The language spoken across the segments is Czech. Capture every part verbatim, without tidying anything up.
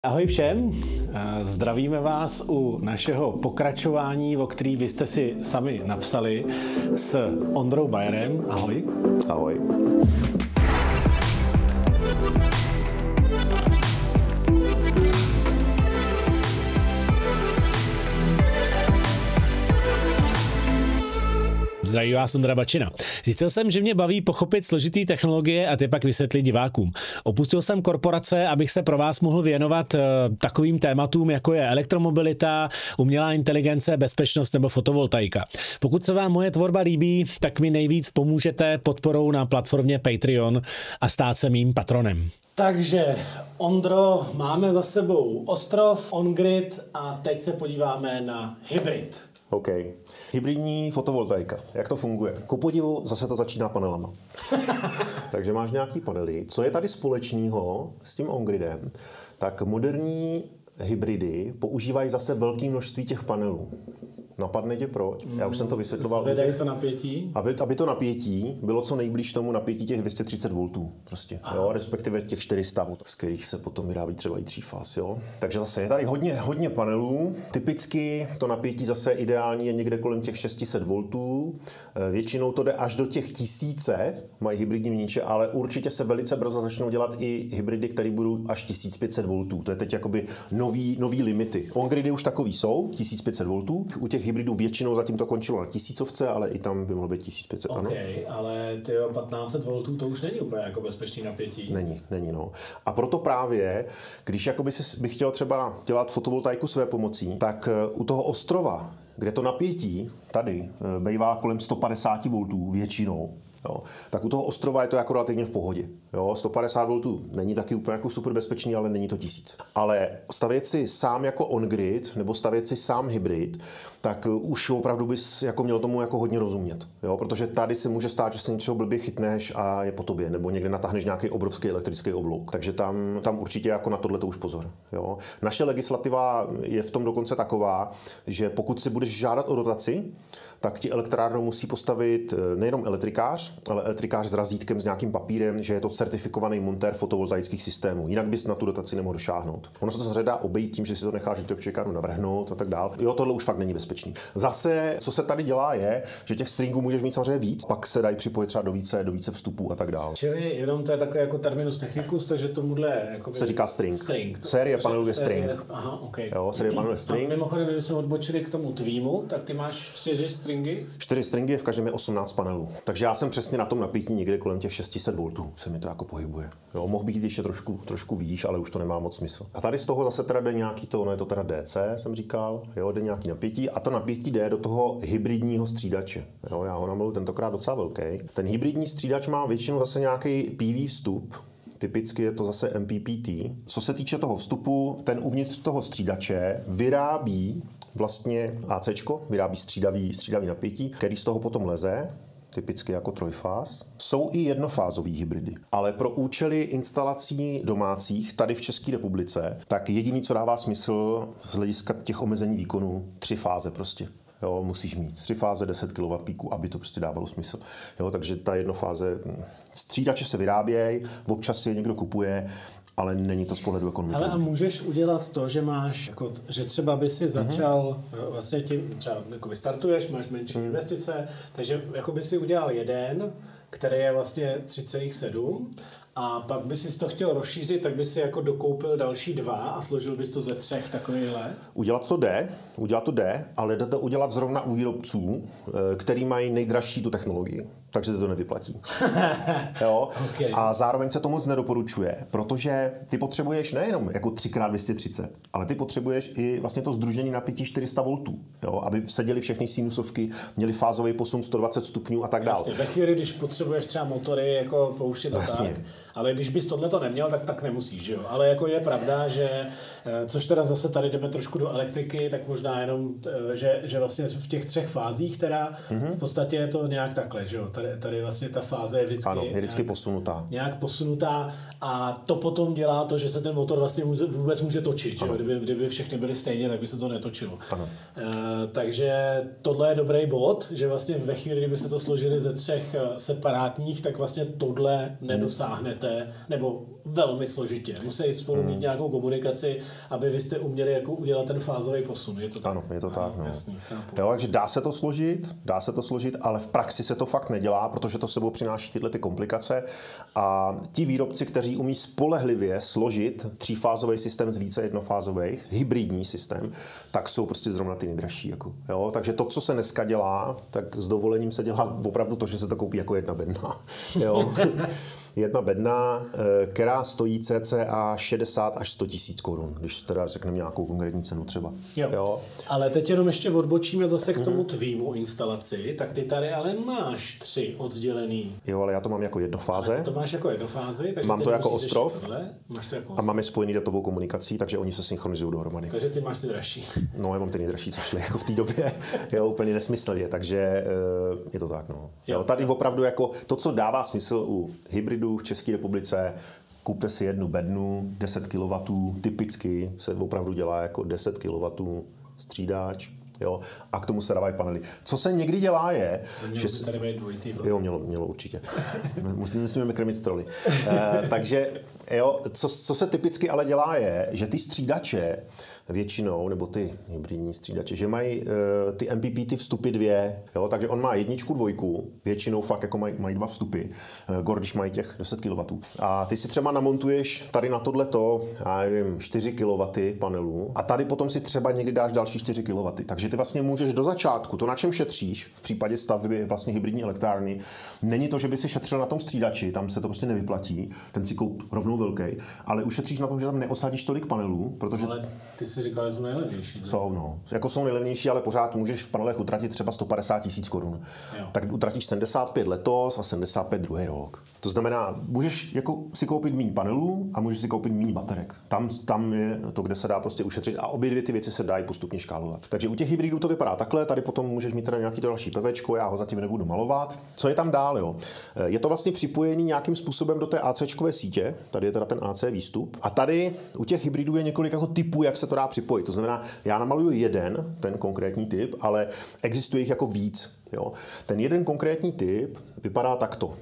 Ahoj všem, zdravíme vás u našeho pokračování, o který vy jste si sami napsali, s Ondrou Bajerem. Ahoj. Ahoj. Zdraví vás Ondra Bačina. Zjistil jsem, že mě baví pochopit složitý technologie a ty pak vysvětlit divákům. Opustil jsem korporace, abych se pro vás mohl věnovat uh, takovým tématům, jako je elektromobilita, umělá inteligence, bezpečnost nebo fotovoltaika. Pokud se vám moje tvorba líbí, tak mi nejvíc pomůžete podporou na platformě Patreon a stát se mým patronem. Takže, Ondro, máme za sebou ostrov, on-grid a teď se podíváme na hybrid. OK. Hybridní fotovoltaika. Jak to funguje? Ku podivu zase to začíná panelama. Takže máš nějaký panely. Co je tady společného s tím on-gridem? Tak moderní hybridy používají zase velké množství těch panelů. Napadne tě proč? Já už jsem to vysvětloval. Zvedají to napětí? Aby, aby to napětí bylo co nejblíž tomu napětí těch dvě stě třicet voltů. Prostě, jo? Respektive těch čtyři sta, z kterých se potom vyrábí třeba i třífáz. Jo? Takže zase je tady hodně, hodně panelů. Typicky to napětí zase ideální je někde kolem těch šest set voltů. Většinou to jde až do těch tisíce, mají hybridní měniče, ale určitě se velice brzo začnou dělat i hybridy, které budou až tisíc pět set voltů. To je teď jakoby nový, nový limity. On-gridy už takový jsou, tisíc pět set voltů. U těch hybridů většinou zatím to končilo na tisícovce, ale i tam by mohlo být tisíc pět set. OK, ano. Ale tyjo, patnáct set voltů to už není úplně jako bezpečný napětí. Není, není, no. A proto právě, když jakoby si bych chtěl třeba dělat fotovoltaiku své pomocí, tak u toho ostrova, kde to napětí tady bývá kolem sto padesát voltů většinou, jo, tak u toho ostrova je to jako relativně v pohodě. Jo, sto padesát voltů není taky úplně jako super bezpečný, ale není to tisíc. Ale stavět si sám jako on-grid nebo stavět si sám hybrid, tak už opravdu bys jako měl tomu jako hodně rozumět. Jo, protože tady se může stát, že se něčeho blbě chytneš a je po tobě, nebo někde natáhneš nějaký obrovský elektrický oblouk. Takže tam, tam určitě jako na tohle to už pozor. Jo. Naše legislativa je v tom dokonce taková, že pokud si budeš žádat o dotaci, tak ti elektrárnu musí postavit nejenom elektrikář, ale elektrikář s razítkem, s nějakým papírem, že je to certifikovaný montér fotovoltaických systémů. Jinak bys na tu dotaci nemohl došáhnout. Ono se to samozřejmě dá obejít tím, že si to necháš do toho čekánu navrhnout a tak dál. Jo, tohle už fakt není bezpečný. Zase, co se tady dělá, je, že těch stringů můžeš mít samozřejmě víc, pak se dají připojit třeba do více, do více vstupů a tak dál. Čili jenom to je takový jako terminus technicus, takže tomuhle jako se říká string. string. Série panelů je string. Aha, okay. Jo, série panelů je string. A mimochodem, když jsme odbočili k tomu tvýmu, tak ty máš čtyři stringy? Čtyři stringy, v každém je osmnáct panelů. Takže já jsem přesně na tom napětí někde kolem těch šest set voltů. Se mi to jako pohybuje. Jo, mohl být ještě trošku, trošku výš, ale už to nemá moc smysl. A tady z toho zase teda jde nějaký to, no je to teda D C, jsem říkal, jo, jde nějaký napětí a to napětí jde do toho hybridního střídače. Jo, já ho namiluji tentokrát docela velký. Ten hybridní střídač má většinou zase nějaký P V vstup. Typicky je to zase M P P T. Co se týče toho vstupu, ten uvnitř toho střídače vyrábí vlastně ACčko, vyrábí střídavý, střídavý napětí, který z toho potom leze, typicky jako trojfáz. Jsou i jednofázový hybridy, ale pro účely instalací domácích tady v České republice, tak jediný, co dává smysl z hlediska těch omezení výkonu, tři fáze prostě. Jo, musíš mít tři fáze deset kilowattů píku, aby to prostě dávalo smysl. Jo, takže ta jednofáze, střídače se vyrábějí, občas si je někdo kupuje, ale není to z pohledu ekonomiky. Ale a můžeš udělat to, že máš, jako, že třeba by si začal, mm-hmm. vlastně tím, třeba jako vystartuješ, máš menší mm. investice, takže jako by si udělal jeden, který je vlastně tři celá sedm a pak by si to chtěl rozšířit, tak by si jako dokoupil další dva a složil bys to ze třech takovýhle. Udělat to jde, udělat to jde, ale jde to udělat zrovna u výrobců, který mají nejdražší tu technologii. Takže se to nevyplatí. Jo? Okay. A zároveň se to moc nedoporučuje, protože ty potřebuješ nejenom jako tři krát dvě stě třicet, ale ty potřebuješ i vlastně to sdružení napětí čtyři sta voltů, jo? Aby seděly všechny sinusovky, měly fázový posun sto dvacet stupňů a tak dále. Ve chvíli, když potřebuješ třeba motory jako pouštět a tak, ale když bys tohle to neměl, tak tak nemusíš, jo? Ale jako je pravda, že což teda zase tady jdeme trošku do elektriky, tak možná jenom, že, že vlastně v těch třech fázích teda mm-hmm. v podstatě je to nějak takhle, že jo? Tady, tady vlastně ta fáze je vždycky, ano, je vždycky nějak, posunutá. Nějak posunutá a to potom dělá to, že se ten motor vlastně může, vůbec může točit, že jo? Kdyby, kdyby všechny byly stejně, tak by se to netočilo. Ano. Uh, takže tohle je dobrý bod, že vlastně ve chvíli, kdybyste to složili ze třech separátních, tak vlastně tohle nedosáhne komunikujete, nebo velmi složitě. Musí spolu mít hmm. nějakou komunikaci, aby vy jste uměli jako udělat ten fázový posun. Je to tak? Ano, je to tak. No. Jasný, jo, takže dá se to složit, dá se to složit, ale v praxi se to fakt nedělá, protože to sebou přináší tyhle ty komplikace. A ti výrobci, kteří umí spolehlivě složit třífázový systém z více jednofázových, hybridní systém, tak jsou prostě zrovna ty nejdražší. Jako, jo? Takže to, co se dneska dělá, tak s dovolením se dělá opravdu to, že se to koupí jako jedna bedna. Jo? Jedna bedna, která stojí cca šedesát až sto tisíc korun, když teda řekneme nějakou konkrétní cenu třeba. Jo. Jo. Ale teď jenom ještě odbočíme zase k tomu tvýmu instalaci, tak ty tady ale máš tři oddělený. Jo, ale já to mám jako jednofáze. Ale ty to máš jako jednofázi, takže mám to jako ostrov máš to jako a máme spojený datovou komunikací, takže oni se synchronizují dohromady. Takže ty máš ty dražší. No, já mám ty nejdražší, co šly jako v té době, jo, úplně nesmyslně, takže je to tak, no. Jo, jo, tady opravdu jako to, co dává smysl u hybrid v České republice, kupte si jednu bednu, deset kilowattů, typicky se opravdu dělá jako deset kilowattů střídač, jo, a k tomu se dávají panely. Co se někdy dělá je, mělo že se... tady být dvojitý, jo, mělo, mělo určitě. Musíme krmit troly. e, takže, jo, co, co se typicky ale dělá je, že ty střídače většinou, nebo ty hybridní střídače, že mají uh, ty M P P T vstupy dvě, jo, takže on má jedničku, dvojku, většinou fakt jako mají, mají dva vstupy, uh, gor, když mají těch deset kilowattů. A ty si třeba namontuješ tady na tohleto, já nevím, čtyři kilowatty panelů a tady potom si třeba někdy dáš další čtyři kilowatty. Takže ty vlastně můžeš do začátku, to na čem šetříš v případě stavby vlastně hybridní elektrárny, není to, že by si šetřil na tom střídači, tam se to prostě nevyplatí, ten si koup rovnou velký, ale ušetříš na tom, že tam neosadíš tolik panelů, protože ale ty si říkal, že jsou nejlevnější. Jsou, no. Jako jsou nejlevnější, ale pořád můžeš v panelech utratit třeba sto padesát tisíc korun. Tak utratíš sedmdesát pět letos a sedmdesát pět druhý rok. To znamená, můžeš jako si koupit méně panelů a můžeš si koupit méně baterek. Tam, tam je to, kde se dá prostě ušetřit a obě dvě ty věci se dají postupně škálovat. Takže u těch hybridů to vypadá takhle, tady potom můžeš mít teda nějaký další pevečko, já ho zatím nebudu malovat. Co je tam dál, jo? Je to vlastně připojený nějakým způsobem do té ACčkové sítě, tady je teda ten A C výstup. A tady u těch hybridů je několik jako typů, jak se to dá připojit. To znamená, já namaluju jeden, ten konkrétní typ, ale existuje jich jako víc. Jo? Ten jeden konkrétní typ vypadá takto.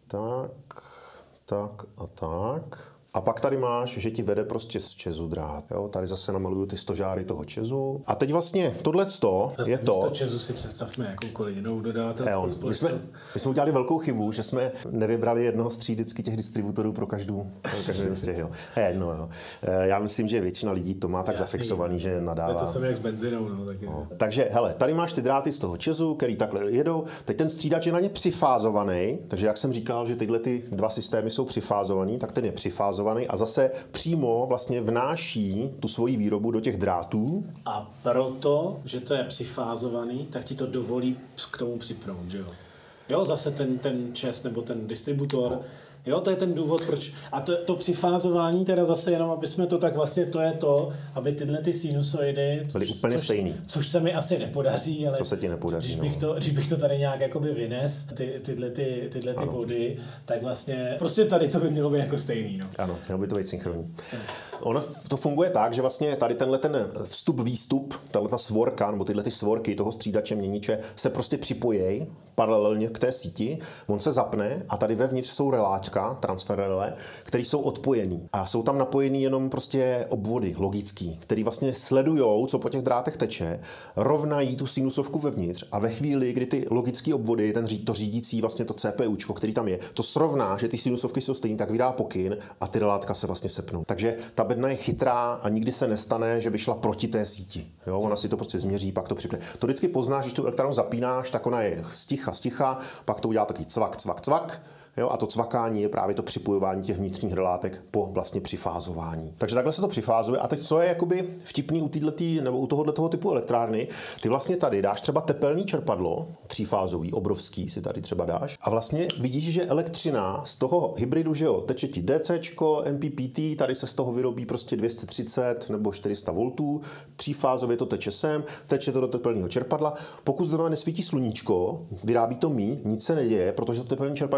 Tak, tak a tak. A pak tady máš, že ti vede prostě z čezu drát. Jo? Tady zase namaluju ty stožáry toho čezu. A teď vlastně tohleto je to... Místo čezu si představme jakoukoliv jinou dodavatelskou společnost. My jsme, my jsme udělali velkou chybu, že jsme nevybrali jednoho z tří vždycky těch distributorů pro každou, každou z těch. Jo. Jedno, jo. Já myslím, že většina lidí to má tak Jasný. zafixovaný, že nadává. To se jak s benzinou. No, tak no. Takže hele, tady máš ty dráty z toho čezu, který takhle jedou. Teď ten střídač je na ně přifázovaný, takže jak jsem říkal, že tyhle ty dva systémy jsou přifázovaný, tak ten je přifázovaný a zase přímo vlastně vnáší tu svoji výrobu do těch drátů. A proto, že to je přifázovaný, tak ti to dovolí k tomu připnout, že jo? Jo, zase ten, ten čes nebo ten distributor, no. Jo, to je ten důvod, proč. A to, to přifázování, teda zase jenom, aby jsme to tak vlastně, to je to, aby tyhle ty sinusoidy, byly úplně což, stejný. Což se mi asi nepodaří, ale to se ti nepodaří, když, bych no. to, když bych to tady nějak jakoby vynes, ty, tyhle, ty, tyhle ty body, tak vlastně, prostě tady to by mělo být jako stejný. No. Ano, mělo by to být synchronní. Ono to funguje tak, že vlastně tady tenhle ten vstup, výstup, tahle ta svorka, nebo tyhle ty svorky toho střídače, měniče se prostě připojí paralelně k té síti, on se zapne a tady vevnitř jsou reláčka, transfer relé, které jsou odpojený. A jsou tam napojený jenom prostě obvody logický, které vlastně sledujou, co po těch drátech teče, rovnají tu sinusovku vevnitř a ve chvíli, kdy ty logické obvody, ten to řídící vlastně to CPUčko, který tam je, to srovná, že ty sinusovky jsou stejné, tak vydá pokyn a ty relátka se vlastně sepnou. Takže ta bedna je chytrá a nikdy se nestane, že by šla proti té síti. Jo, ona si to prostě změří, pak to připne. To vždycky poznáš, když tu elektrárnu zapínáš, tak ona je sticha, sticha, pak to udělá takový cvak, cvak, cvak. Jo, a to cvakání je právě to připojování těch vnitřních relátek po vlastně přifázování. Takže takhle se to přifázuje. A teď co je jakoby vtipný u týhletý, nebo u tohoto typu elektrárny, ty vlastně tady dáš třeba tepelný čerpadlo, třífázový, obrovský si tady třeba dáš. A vlastně vidíš, že elektřina z toho hybridu, že jo, teče ti DCčko, M P P T, tady se z toho vyrobí prostě dvě stě třicet nebo čtyři sta voltů, třífázově to teče sem, teče to do tepelného čerpadla. Pokud zrovna nesvítí sluníčko, vyrábí to míň, nic se neděje, protože to tepelné čerpadlo vlastně přímo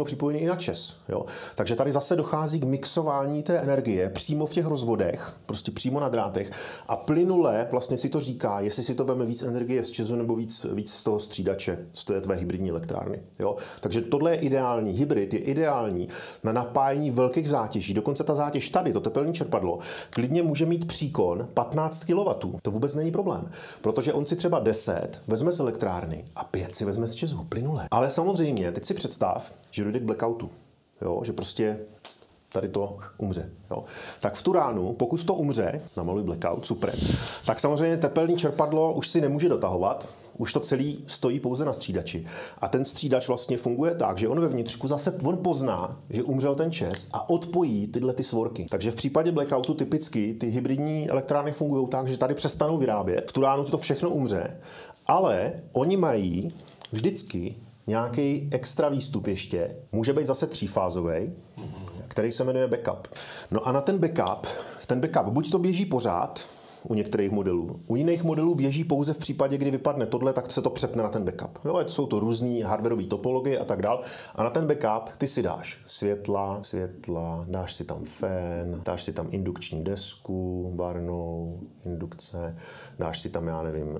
přímo připojený i na ČEZ. Jo? Takže tady zase dochází k mixování té energie přímo v těch rozvodech, prostě přímo na drátech a plynule vlastně si to říká, jestli si to veme víc energie z ČEZu nebo víc, víc z toho střídače, z té tvé hybridní elektrárny. Jo? Takže tohle je ideální. Hybrid je ideální na napájení velkých zátěží. Dokonce ta zátěž tady, to tepelné čerpadlo, klidně může mít příkon patnáct kilowattů. To vůbec není problém, protože on si třeba deset vezme z elektrárny a pět si vezme z ČEZu, plynule. Ale samozřejmě, teď si představ, že dojde k blackoutu, jo? Že prostě tady to umře. Jo. Tak v tu ránu, pokud to umře, namaluj blackout, super, tak samozřejmě tepelné čerpadlo už si nemůže dotahovat, už to celý stojí pouze na střídači. A ten střídač vlastně funguje tak, že on vevnitřku zase on pozná, že umřel ten ČEZ a odpojí tyhle ty svorky. Takže v případě blackoutu typicky ty hybridní elektrárny fungují tak, že tady přestanou vyrábět, v tu ránu to všechno umře, ale oni mají vždycky nějaký extra výstup ještě, může být zase třífázový, který se jmenuje backup. No a na ten backup, ten backup buď to běží pořád u některých modelů, u jiných modelů běží pouze v případě, kdy vypadne tohle, tak se to přepne na ten backup. Jo, jsou to různý hardwareové topologie a tak dál. A na ten backup ty si dáš světla, světla, dáš si tam fén, dáš si tam indukční desku, barnou, indukce, dáš si tam, já nevím,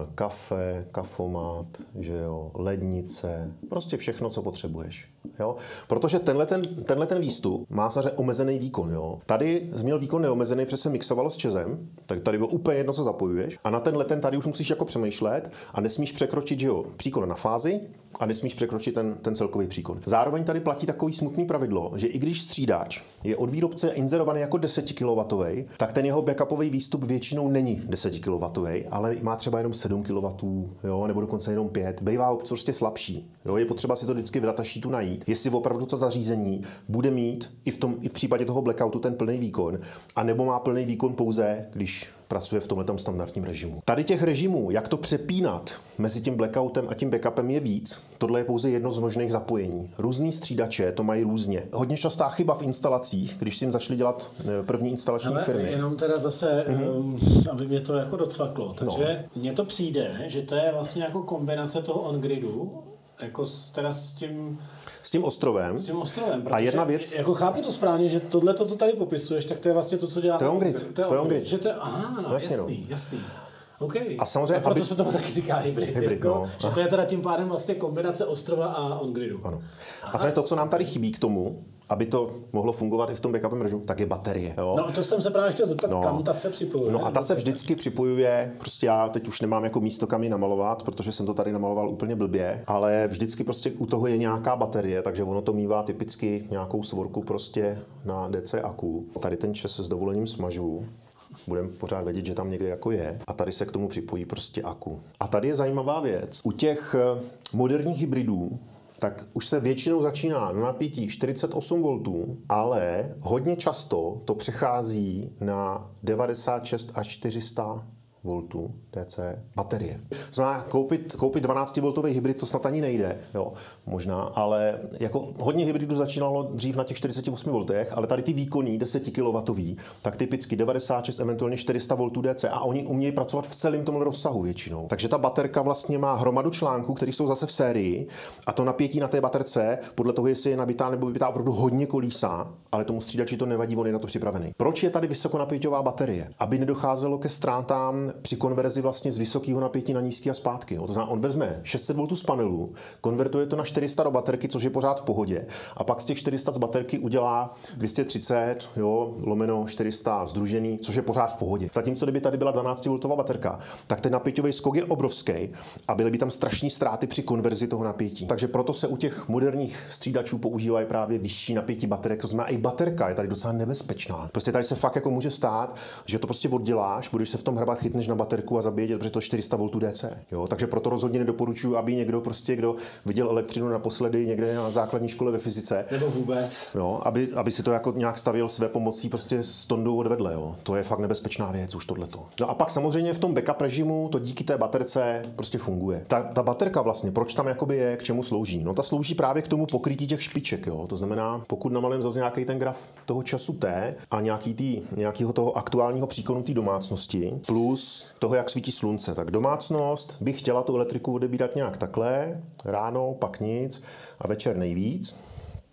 kafe, kafomat, že jo, lednice, prostě všechno, co potřebuješ. Jo? Protože tenhle ten, tenhle ten výstup má samozřejmě omezený výkon. Jo? Tady jsi měl výkon neomezený, protože se mixovalo s ČEZem, tak tady bylo úplně jedno, co zapojuješ. A na tenhle ten tady už musíš jako přemýšlet a nesmíš překročit, že jo, příkon na fázi a nesmíš překročit ten, ten celkový příkon. Zároveň tady platí takový smutný pravidlo, že i když střídač je od výrobce inzerovaný jako deset kilowattů, tak ten jeho backupový výstup většinou není deset kilowattů, ale má třeba jenom sedm kilowattů, jo, nebo dokonce jenom pět. Bývá prostě slabší. Jo? Je potřeba si to vždycky v datasheetu najít, jestli opravdu to zařízení bude mít i v, tom, i v případě toho blackoutu ten plný výkon, a nebo má plný výkon pouze, když pracuje v tomhletom standardním režimu. Tady těch režimů, jak to přepínat mezi tím blackoutem a tím backupem, je víc. Tohle je pouze jedno z možných zapojení. Různý střídače to mají různě. Hodně častá chyba v instalacích, když si jim začali dělat první instalační Ale firmy. Jenom teda zase, mm-hmm. aby mě to jako docvaklo. Takže no. Mně to přijde, že to je vlastně jako kombinace toho on-gridu, jako s, teda s tím... S tím ostrovem. S tím ostrovem. A jedna věc... Jako chápu to správně, že tohle, to, co tady popisuješ, tak to je vlastně to, co dělá... To je on-grid. To je on-grid. Že to je, aha, no, jasný, no. jasný. Okay. A samozřejmě, a proto aby... se tomu taky říká hybrid. hybrid jako, no. Že to je teda tím pádem vlastně kombinace ostrova a on-gridu. Ano. A samozřejmě to, co nám tady chybí k tomu, aby to mohlo fungovat i v tom backupovém režimu, tak je baterie. Jo? No to jsem se právě chtěl zeptat, no. kam ta se připojuje. No a ta se vždycky připojuje, prostě já teď už nemám jako místo, kam ji namalovat, protože jsem to tady namaloval úplně blbě, ale vždycky prostě u toho je nějaká baterie, takže ono to mívá typicky nějakou svorku prostě na D C akku. Tady ten ČEZ s dovolením smažu. Budeme pořád vědět, že tam někde jako je. A tady se k tomu připojí prostě akku. A tady je zajímavá věc. U těch moderních hybridů tak už se většinou začíná na napětí čtyřicet osm voltů, ale hodně často to přechází na devadesát šest až čtyři sta voltů D C baterie. Znamená, koupit, koupit dvanáctivoltový hybrid to snad ani nejde, jo, možná, ale jako hodně hybridů začínalo dřív na těch čtyřiceti osmi voltech, ale tady ty výkonný deset kilowattový, tak typicky devadesát šest, eventuálně čtyři sta voltů D C a oni umějí pracovat v celém tom rozsahu většinou. Takže ta baterka vlastně má hromadu článků, které jsou zase v sérii a to napětí na té baterce, podle toho, jestli je nabitá nebo vybitá, opravdu hodně kolísá, ale tomu střídači to nevadí, on je na to připravený. Proč je tady vysokonapěťová baterie? Aby nedocházelo ke ztrátám při konverzi vlastně z vysokého napětí na nízký a zpátky. Jo. To znamená, on vezme šest set voltů z panelu, konvertuje to na čtyři sta do baterky, což je pořád v pohodě. A pak z těch čtyři sta z baterky udělá dvě stě třicet, jo, lomeno čtyři sta združený, což je pořád v pohodě. Zatímco kdyby tady byla dvanáctivoltová baterka, tak ten napěťový skok je obrovský a byly by tam strašné ztráty při konverzi toho napětí. Takže proto se u těch moderních střídačů používají právě vyšší napětí baterek. To znamená, i baterka je tady docela nebezpečná. Prostě tady se fakt jako může stát, že to prostě odděláš, budeš se v tom hrabat, chytneš na baterku a zabíjet, protože to je čtyři sta voltů D C. Jo? Takže proto rozhodně nedoporučuji, aby někdo prostě, kdo viděl elektřinu naposledy někde na základní škole ve fyzice, nebo vůbec, jo? Aby, aby si to jako nějak stavěl své pomocí prostě s tondou odvedle. Jo? To je fakt nebezpečná věc už tohleto. No a pak samozřejmě v tom backup režimu to díky té baterce prostě funguje. Ta, ta baterka vlastně, proč tam jakoby je, k čemu slouží? No ta slouží právě k tomu pokrytí těch špiček. Jo? To znamená, pokud namalím zase nějaký ten graf toho času T a nějaký tý, nějakého toho aktuálního příkonu té domácnosti plus toho, jak svítí slunce. Tak domácnost by chtěla tu elektriku odebírat nějak takhle, ráno, pak nic a večer nejvíc.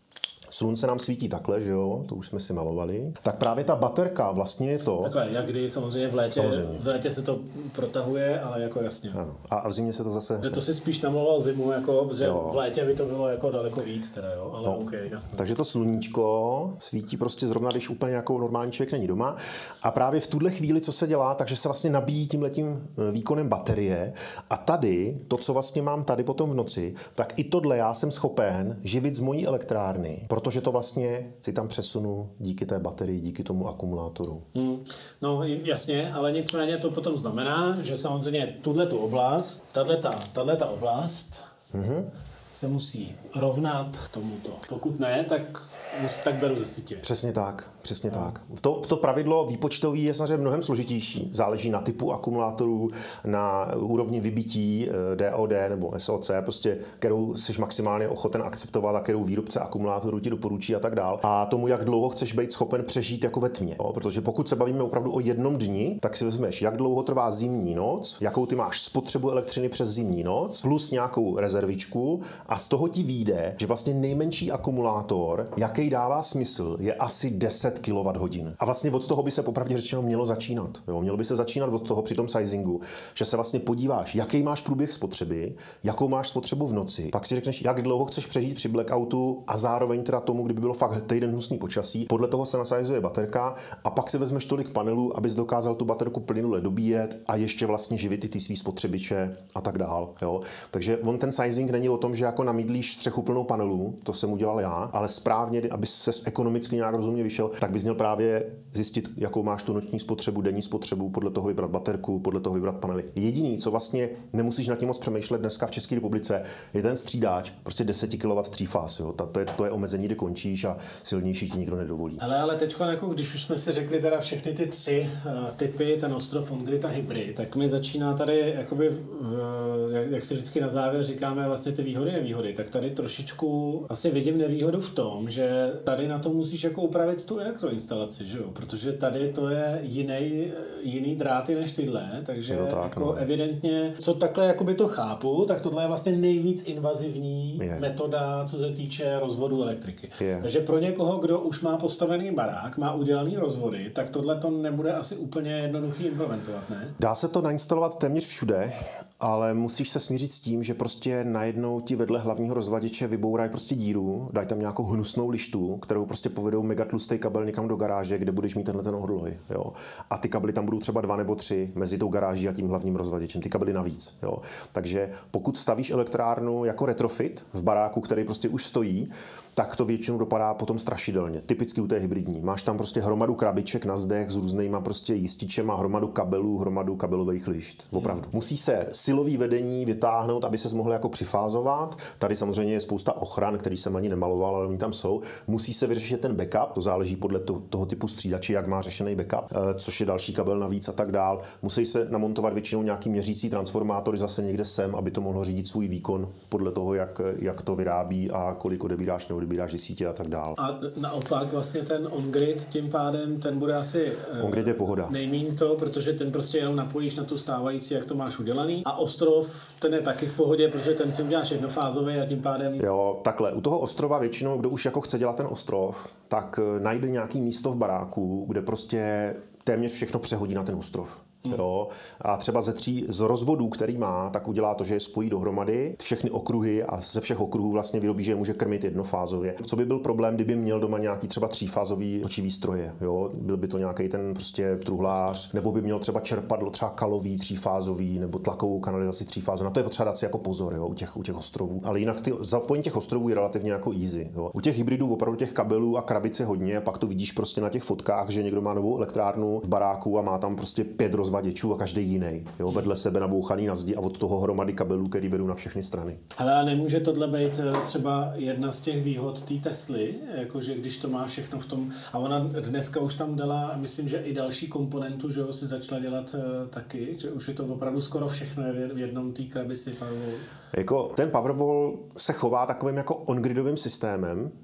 slunce nám svítí takhle, že jo, to už jsme si malovali, tak právě ta baterka vlastně je to... Takhle, jak kdy samozřejmě v létě, samozřejmě. v létě se to protahuje, ale jako jasně. Ano. A v zimě se to zase... Že to si spíš namaloval zimu, jako, protože jo. v létě by to bylo jako daleko víc teda, jo, ale no. OK, jasně. Takže to sluníčko svítí prostě zrovna, když úplně jako normální člověk není doma. A právě v tuhle chvíli, co se dělá, takže se vlastně nabíjí tímhletím výkonem baterie. A tady, to, co vlastně mám tady potom v noci, tak i tohle já jsem schopen živit z mojí elektrárny, protože to vlastně si tam přesunu díky té baterii, díky tomu akumulátoru. Hmm. No jasně, ale nicméně to potom znamená, že samozřejmě tuhletu oblast, tato oblast mm-hmm. se musí rovnat tomuto. Pokud ne, tak, tak beru ze sítě. Přesně tak, přesně no. tak. To, to pravidlo výpočtové je samozřejmě mnohem složitější. Záleží na typu akumulátorů, na úrovni vybití D O D nebo S O C, prostě, kterou jsi maximálně ochoten akceptovat a kterou výrobce akumulátorů ti doporučí a tak dál. A tomu, jak dlouho chceš být schopen přežít jako ve tmě. No, protože pokud se bavíme opravdu o jednom dni, tak si vezmeš, jak dlouho trvá zimní noc, jakou ty máš spotřebu elektřiny přes zimní noc, plus nějakou rezervičku a z toho ti vyjde, že vlastně nejmenší akumulátor, jaký dává smysl, je asi deset kilowatthodin. A vlastně od toho by se popravdě řečeno mělo začínat. Jo? Mělo by se začínat od toho při tom sizingu, že se vlastně podíváš, jaký máš průběh spotřeby, jakou máš spotřebu v noci, pak si řekneš, jak dlouho chceš přežít při blackoutu a zároveň teda tomu, kdyby bylo fakt týden hnusný počasí. Podle toho se nasajzuje baterka a pak si vezmeš tolik panelů, abys dokázal tu baterku plynule dobíjet a ještě vlastně živit i ty svý spotřebiče a tak dál. Jo? Takže on ten sizing není o tom, že jako namídlíš střechu plnou panelů, to jsem udělal já, ale správně, aby se ekonomicky nějak rozumně vyšel, tak bys měl právě zjistit, jakou máš tu noční spotřebu, denní spotřebu, podle toho vybrat baterku, podle toho vybrat panely. Jediný, co vlastně nemusíš nad tím moc přemýšlet dneska v České republice, je ten střídač, prostě deset kilowattů třífáz, jo. To je, to je omezení, kde končíš a silnější ti nikdo nedovolí. Ale, ale teď, jako, když už jsme si řekli teda všechny ty tři uh, typy, ten ostrov, on-grid a hybrid, tak mi začíná tady, jakoby, uh, jak, jak si vždycky na závěr říkáme, vlastně ty výhody, nevýhody, tak tady trošičku asi vidím nevýhodu v tom, že tady na to musíš jako upravit tu elektroinstalaci, že jo? Protože tady to je jiný, jiný dráty než tyhle, takže tak, jako no. evidentně, co takhle jakoby to chápu, tak tohle je vlastně nejvíc invazivní je. metoda, co se týče rozvodu elektriky. Je. Takže pro někoho, kdo už má postavený barák, má udělaný rozvody, tak tohle to nebude asi úplně jednoduchý implementovat, ne? Dá se to nainstalovat téměř všude, ale musíš se smířit s tím, že prostě najednou ti vedle hlavního rozvaděče vybourají prostě díru, dají tam nějakou hnusnou lištu, kterou prostě povedou megatlustý kabel někam do garáže, kde budeš mít tenhle ten odloj, jo. A ty kabely tam budou třeba dva nebo tři mezi tou garáží a tím hlavním rozvaděčem, ty kabely navíc, jo. Takže pokud stavíš elektrárnu jako retrofit v baráku, který prostě už stojí, tak to většinou dopadá potom strašidelně. Typicky u té hybridní. Máš tam prostě hromadu krabiček na zdech s různýma prostě jističema, hromadu kabelů, hromadu kabelových lišt. Opravdu. Musí se silový vedení vytáhnout, aby se mohl jako přifázovat. Tady samozřejmě je spousta ochran, který jsem ani nemaloval, ale oni tam jsou. Musí se vyřešit ten backup, to záleží podle to, toho typu střídače, jak má řešený backup, což je další kabel navíc a tak dál. Musí se namontovat většinou nějaký měřící transformátory zase někde sem, aby to mohlo řídit svůj výkon podle toho, jak, jak to vyrábí a kolik odebíráš nebo odebíráš ze sítě a tak dál. A naopak vlastně ten on-grid tím pádem, ten bude asi on-grid je pohoda. Nejmíň to, protože ten prostě jenom napojíš na tu stávající, jak to máš udělaný. A ostrov, ten je taky v pohodě, protože ten si uděláš jednofázový a tím pádem... Jo, takhle. U toho ostrova většinou, kdo už jako chce dělat ten ostrov, tak najde nějaký místo v baráku, kde prostě téměř všechno přehodí na ten ostrov. Hmm. Jo. A třeba ze tří z rozvodů, který má, tak udělá to, že je spojí dohromady všechny okruhy a ze všech okruhů vlastně vyrobí, že je může krmit jednofázově. Co by byl problém, kdyby měl doma nějaký třeba třífázový točivý stroje, jo? Byl by to nějaký ten prostě truhlář, nebo by měl třeba čerpadlo třeba kalový třífázový nebo tlakovou kanalizaci třífázovou. Na to je potřeba dát si jako pozor, jo? U těch u těch ostrovů. Ale jinak ty, zapojení těch ostrovů je relativně jako easy, jo? U těch hybridů opravdu těch kabelů a krabic je hodně, pak to vidíš prostě na těch fotkách, že někdo má novou elektrárnu v baráku a má tam prostě pět rozvaděčů a každý jiný, jo, vedle sebe nabouchaný na zdi a od toho hromady kabelů, který vedou na všechny strany. Ale nemůže tohle být třeba jedna z těch výhod té Tesly, jakože když to má všechno v tom, a ona dneska už tam dala, myslím, že i další komponentu, že jo, si začala dělat uh, taky, že už je to opravdu skoro všechno je v jednom té krabici Powerwall. Jako ten Powerwall se chová takovým jako on-gridovým systémem,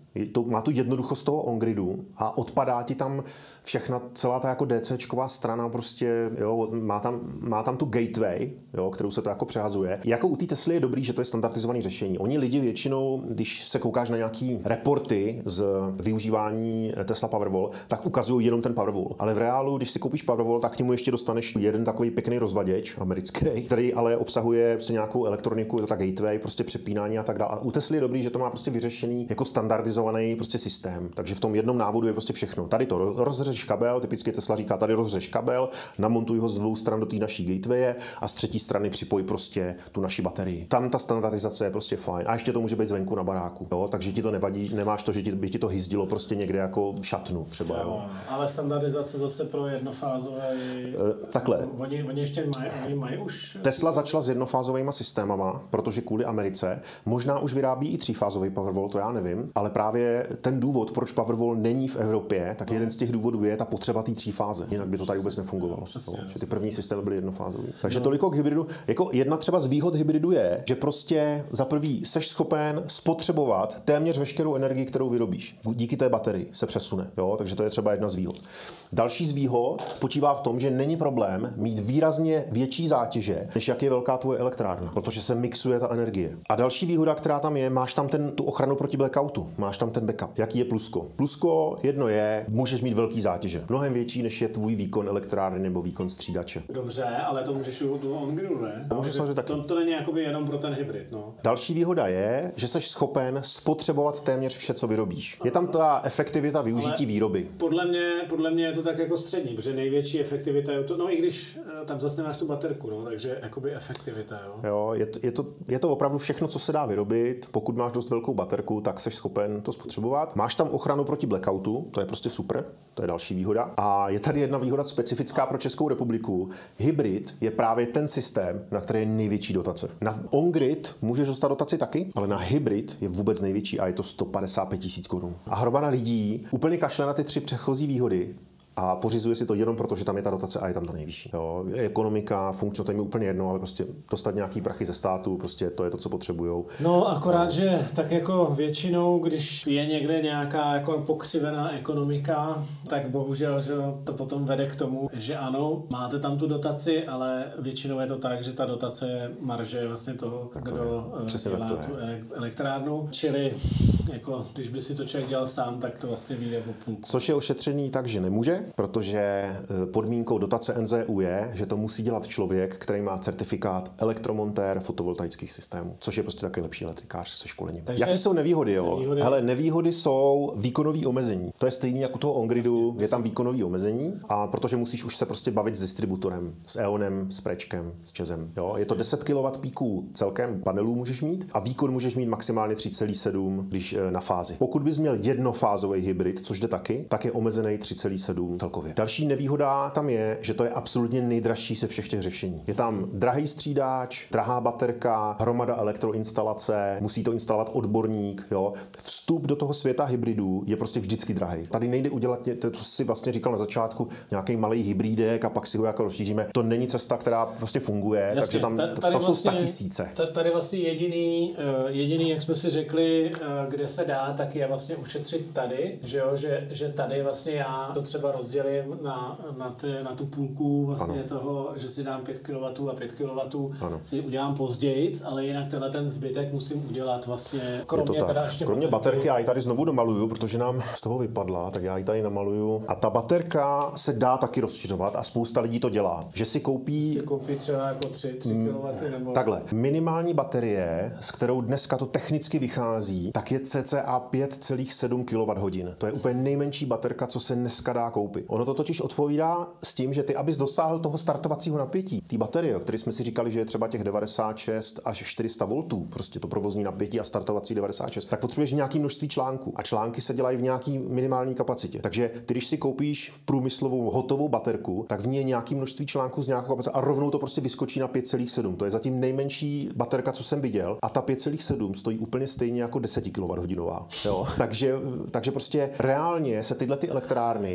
To, má tu jednoduchost toho on-gridu a odpadá ti tam všechna, celá ta jako DCčková strana prostě, jo, má tam, má tam tu gateway, jo, kterou se to jako přehazuje. Jako u té Tesly je dobrý, že to je standardizované řešení. Oni lidi většinou, když se koukáš na nějaký reporty z využívání Tesla Powerwall, tak ukazují jenom ten Powerwall. Ale v reálu, když si koupíš Powerwall, tak k němu ještě dostaneš jeden takový pěkný rozvaděč americký, který ale obsahuje prostě nějakou elektroniku, je to ta gateway, prostě přepínání a tak dále. A u Tesly je dobrý, že to má prostě vyřešený jako standardizovaný prostě systém. Takže v tom jednom návodu je prostě všechno. Tady to rozřeš kabel, typicky Tesla říká, tady rozřeš kabel, namontuj ho z dvou stran do té naší gatewaye a z třetí strany připoj prostě tu naši baterii. Tam ta standardizace je prostě fajn. A ještě to může být zvenku na baráku. Jo? Takže ti to nevadí, nemáš to, že ti, by ti to hyzdilo prostě někde jako šatnu třeba. Jo. Ale standardizace zase pro jednofázové. E, takhle. Oni, oni ještě mají, oni mají už. Tesla začala s jednofázovými systémama, protože kvůli Americe možná už vyrábí i třífázový Powerwall, to já nevím, ale právě ten důvod, proč Powerwall není v Evropě, tak jeden z těch důvodů je ta potřeba té tří fáze. Jinak by to tady vůbec nefungovalo. Přesně, no, že ty první systémy byly jednofázové. Takže no. Toliko k hybridu. Jako jedna třeba z výhod hybridu je, že prostě za prvý seš schopen spotřebovat téměř veškerou energii, kterou vyrobíš. Díky té baterii se přesune. Jo? Takže to je třeba jedna z výhod. Další z výhod spočívá v tom, že není problém mít výrazně větší zátěže, než jak je velká tvoje elektrárna, protože se mixuje ta energie. A další výhoda, která tam je, máš tam ten, tu ochranu proti blackoutu, máš tam ten backup. Jaký je plusko? Plusko jedno je, můžeš mít velký zátěže. Mnohem větší, než je tvůj výkon elektrárny nebo výkon střídače. Dobře, ale to můžeš u toho on-gridu, ne? To, můžeš samozřejmě taky. To, to není jakoby jenom pro ten hybrid, no. Další výhoda je, že jsi schopen spotřebovat téměř vše, co vyrobíš. Je tam ta efektivita využití ale výroby. Podle mě, podle mě je to tak jako střední, protože největší efektivita je to, no i když tam zase nemáš tu baterku, no, takže jakoby efektivita, jo. Jo, je to, je to, je to opravdu všechno, co se dá vyrobit. Pokud máš dost velkou baterku, tak jsi schopen to spotřebovat. Máš tam ochranu proti blackoutu, to je prostě super, to je další výhoda. A je tady jedna výhoda specifická pro Českou republiku. Hybrid je právě ten systém, na který je největší dotace. Na on-grid můžeš dostat dotaci taky, ale na hybrid je vůbec největší a je to sto padesát pět tisíc korun. A hromada lidí úplně kašle na ty tři předchozí výhody a pořizuje si to jenom proto, že tam je ta dotace a je tam ta nejvyšší. Jo, ekonomika, funkčno, to je mi úplně jedno, ale prostě dostat nějaký prachy ze státu, prostě to je to, co potřebujou. No akorát, no. Že tak jako většinou, když je někde nějaká jako pokřivená ekonomika, tak bohužel, že to potom vede k tomu, že ano, máte tam tu dotaci, ale většinou je to tak, že ta dotace je marže vlastně toho, tak to kdo je. Dělá tu elektrárnu. Čili jako, když by si to člověk dělal sám, tak to vlastně vyjde po půlku. Což je ošetřený tak, že nemůže, protože podmínkou dotace N Z U je, že to musí dělat člověk, který má certifikát elektromontér fotovoltaických systémů, což je prostě taky lepší elektrikář se školením. Takže jaký jsou nevýhody, jo? Nevýhody. Hele, nevýhody jsou výkonové omezení. To je stejný jako toho on-gridu, je tam výkonové omezení a protože musíš už se prostě bavit s distributorem, s Eonem, s Prečkem, s Čezem, jo? Je to deset kilowattů píků celkem panelů můžeš mít a výkon můžeš mít maximálně tři celá sedm, když na fázi. Pokud bys měl jednofázový hybrid, což jde taky, tak je omezený tři celá sedm celkově. Další nevýhoda tam je, že to je absolutně nejdražší se všech těch řešení. Je tam drahý střídač, drahá baterka, hromada elektroinstalace, musí to instalovat odborník, jo. Vstup do toho světa hybridů je prostě vždycky drahý. Tady nejde udělat, to si vlastně říkal na začátku, nějaký malý hybridek a pak si ho jako rozšíříme. To není cesta, která prostě funguje, jasně, takže tam, tady tam jsou vlastně, statisíce. Tady vlastně jediný, jediný, jak jsme si řekli, kde se dá, tak je vlastně ušetřit tady, že jo, že, že tady vlastně já to třeba rozdělím na, na, ty, na tu půlku vlastně ano. Toho, že si dám pět kilowattů a pět kilowattů ano. Si udělám později, ale jinak tenhle ten zbytek musím udělat vlastně, kromě teda ještě kromě baterky, já ji tady znovu domaluju, protože nám z toho vypadla, tak já ji tady namaluju. A ta baterka se dá taky rozšiřovat a spousta lidí to dělá. Že si koupí... Si koupí třeba jako tři kilowatty nebo... Takhle, minimální baterie, s kterou dneska to technicky vychází, tak je cca pět celá sedm kilowatthodin. To je úplně nejmenší baterka, co se dneska dá koupit. Ono to totiž odpovídá s tím, že ty, abys dosáhl toho startovacího napětí, té baterie, o které jsme si říkali, že je třeba těch devadesát šest až čtyři sta voltů, prostě to provozní napětí a startovací devadesát šest, tak potřebuješ nějaký množství článků. A články se dělají v nějaký minimální kapacitě. Takže ty, když si koupíš průmyslovou hotovou baterku, tak v ní je nějaký množství článků z nějakou kapacitou a rovnou to prostě vyskočí na pět celá sedm. To je zatím nejmenší baterka, co jsem viděl, a ta pět celá sedm stojí úplně stejně jako deset kilowatthodin. Jo? takže, takže prostě reálně se tyhle ty elektrárny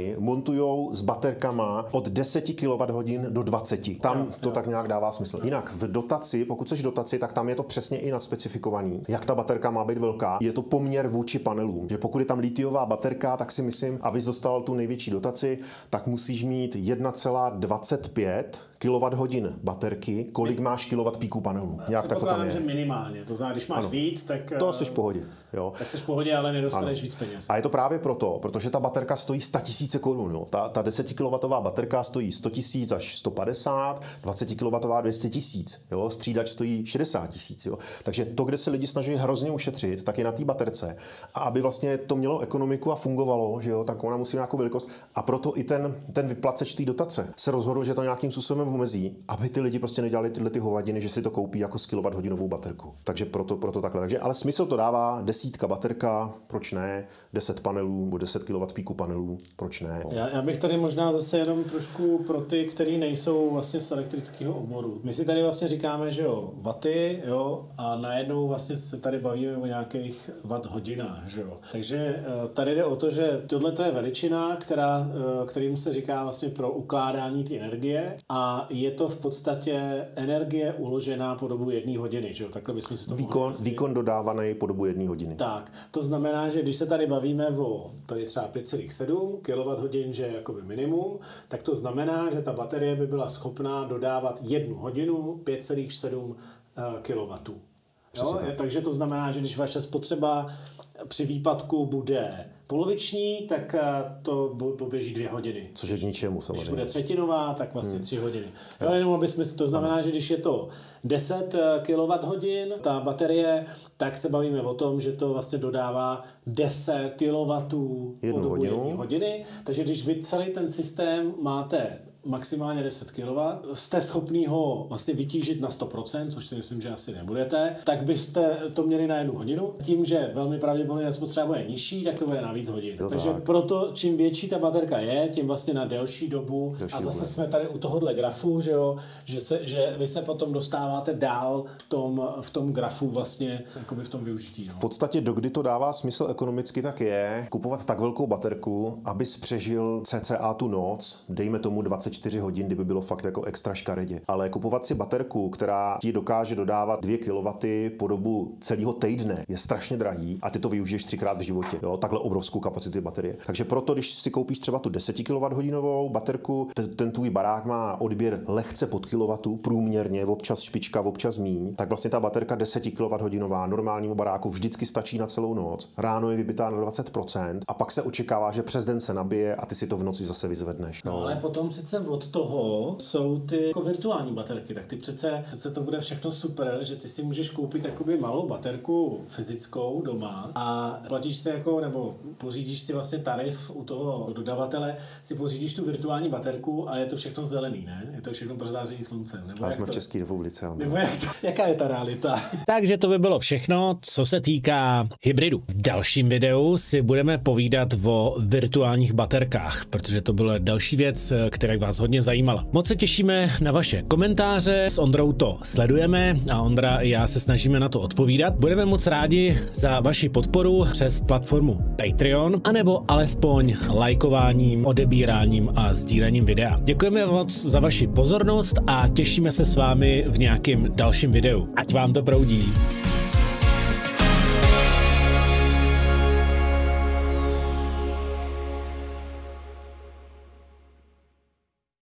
montujou s baterkama od deseti kilowatthodin do dvaceti. Tam jo, to jo. tak nějak dává smysl. Jinak v dotaci, pokud chceš dotaci, tak tam je to přesně i nadspecifikovaný, jak ta baterka má být velká. Je to poměr vůči panelům. Že pokud je tam litiová baterka, tak si myslím, abys dostal tu největší dotaci, tak musíš mít jedna celá dvacet pět kilowatthodin baterky, kolik máš kilowatt píku panelů. Já tak to tam je. Že minimálně. To znamená, když máš ano. víc, tak to jsi v pohodě. Jo. Tak jsi v pohodě, ale nedostaneš ano. víc peněz. A je to právě proto, protože ta baterka stojí sto tisíc korun. Jo. Ta, ta desetikilowattová baterka stojí sto tisíc až sto padesát, dvacetikilowatová dvě stě tisíc. Jo. Střídač stojí šedesát tisíc. Jo. Takže to, kde se lidi snaží hrozně ušetřit, tak je na té baterce. A aby vlastně to mělo ekonomiku a fungovalo, že jo, tak ona musí nějakou velikost. A proto i ten, ten vyplaceč té dotace se rozhodl, že to nějakým způsobem omezí, aby ty lidi prostě nedělali tyhle ty hovadiny, že si to koupí jako z kilowatthodinovou baterku. Takže proto, proto takhle. Takže, ale smysl to dává, desítka baterka, proč ne, deset panelů, nebo deset kilowattů píku panelů, proč ne. Já, já bych tady možná zase jenom trošku pro ty, kteří nejsou vlastně z elektrického oboru. My si tady vlastně říkáme, že jo, waty, jo, a najednou vlastně se tady bavíme o nějakých watt hodinách, že jo. Takže tady jde o to, že tohle to je veličina, která, kterým se říká vlastně pro ukládání té energie a je to v podstatě energie uložená po dobu jedné hodiny, že jo? Takhle bychom si to výkon, výkon dodávaný po dobu jedné hodiny. Tak, to znamená, že když se tady bavíme o tady třeba pět celá sedm kilowatthodin, že je jakoby minimum, tak to znamená, že ta baterie by byla schopná dodávat jednu hodinu pět celá sedm kilowattů. Jo? Tak. Takže to znamená, že když vaše spotřeba při výpadku bude poloviční, tak to poběží dvě hodiny. Což je k ničemu samozřejmě. Když bude třetinová, tak vlastně hmm. tři hodiny. Jo, jenom aby jsme, to znamená, že když je to deset kilowatthodin, ta baterie, tak se bavíme o tom, že to vlastně dodává deset kilowattů po dobu jedné hodiny. Takže když vy celý ten systém máte maximálně deset kilowattů, jste schopný ho vlastně vytížit na sto procent, což si myslím, že asi nebudete, tak byste to měli na jednu hodinu. Tím, že velmi pravděpodobně spotřeba bude nižší, tak to bude na víc hodin. Jo, takže tak. Proto, čím větší ta baterka je, tím vlastně na delší dobu. Delší a zase dobu. Jsme tady u tohohle grafu, že jo, že, se, že vy se potom dostáváte dál v tom, v tom grafu vlastně, jakoby v tom využití. No. V podstatě, dokdy to dává smysl ekonomicky, tak je kupovat tak velkou baterku, abys přežil cca tu noc, dejme tomu dvacet čtyři hodin, kdyby bylo fakt jako extra škaredě. Ale kupovat si baterku, která ti dokáže dodávat dvě kilowatty po dobu celého týdne, je strašně drahý a ty to využiješ třikrát v životě. Jo? Takhle obrovskou kapacitu baterie. Takže proto, když si koupíš třeba tu deset kilowatthodinovou baterku, ten, ten tvůj barák má odběr lehce pod kilowattu, průměrně, občas špička, občas míň, tak vlastně ta baterka deset kilowatthodinová normálnímu baráku vždycky stačí na celou noc. Ráno je vybitá na dvacet procent a pak se očekává, že přes den se nabije a ty si to v noci zase vyzvedneš. No, no ale potom přece od toho jsou ty jako virtuální baterky, tak ty přece, přece to bude všechno super, že ty si můžeš koupit takovou malou baterku fyzickou doma a platíš si jako, nebo pořídíš si vlastně tarif u toho dodavatele, si pořídíš tu virtuální baterku a je to všechno zelený, ne? Je to všechno prozáření sluncem. Nebo ale jsme to, v České republice. Nebo jak to, jaká je ta realita? Takže to by bylo všechno, co se týká hybridu. V dalším videu si budeme povídat o virtuálních baterkách, protože to byla další věc, která vás hodně zajímala. Moc se těšíme na vaše komentáře, s Ondrou to sledujeme a Ondra i já se snažíme na to odpovídat. Budeme moc rádi za vaši podporu přes platformu Patreon, anebo alespoň lajkováním, odebíráním a sdílením videa. Děkujeme moc za vaši pozornost a těšíme se s vámi v nějakém dalším videu. Ať vám to proudí.